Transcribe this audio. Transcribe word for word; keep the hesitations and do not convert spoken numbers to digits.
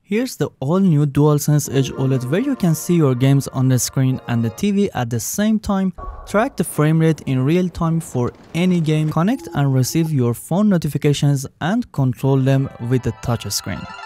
Here's the all-new DualSense Edge OLED where you can see your games on the screen and the T V at the same time, track the frame rate in real time for any game, connect and receive your phone notifications and control them with the touch screen.